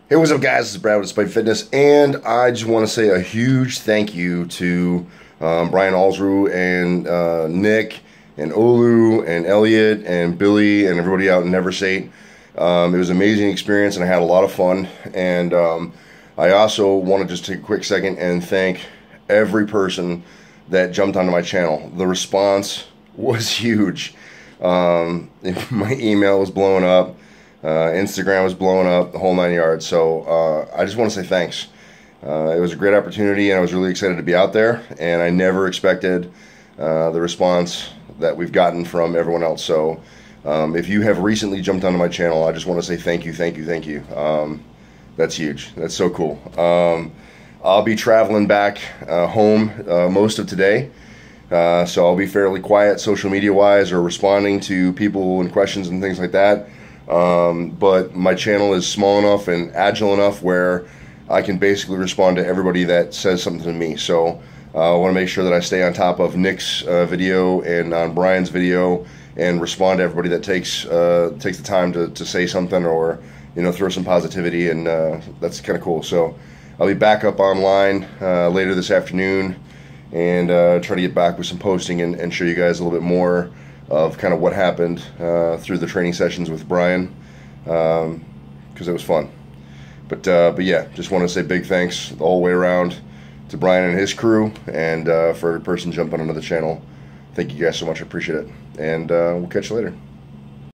Hey, what's up, guys? This is Brad with Spike Fitness, and I just want to say a huge thank you to Brian Alsrew and Nick and Olu and Elliot and Billy and everybody out in Neverstate. It was an amazing experience, and I had a lot of fun. And I also want to just take a quick second and thank every person that jumped onto my channel. The response was huge. My email was blowing up. Instagram was blowing up, the whole 9 yards. So I just want to say thanks. It was a great opportunity, and I was really excited to be out there. And I never expected the response that we've gotten from everyone else. So if you have recently jumped onto my channel, I just want to say thank you, thank you, thank you. That's huge. That's so cool. I'll be traveling back home most of today. So I'll be fairly quiet social media wise, or responding to people and questions and things like that. But my channel is small enough and agile enough where I can basically respond to everybody that says something to me. So I want to make sure that I stay on top of Nick's video and on Brian's video, and respond to everybody that takes the time to say something, or throw some positivity, and that's kind of cool. So I'll be back up online later this afternoon, and try to get back with some posting and show you guys a little bit more of kind of what happened through the training sessions with Brian, because it was fun. But yeah, just want to say big thanks the whole way around to Brian and his crew, and for every person jumping onto the channel. Thank you guys so much. I appreciate it, and we'll catch you later.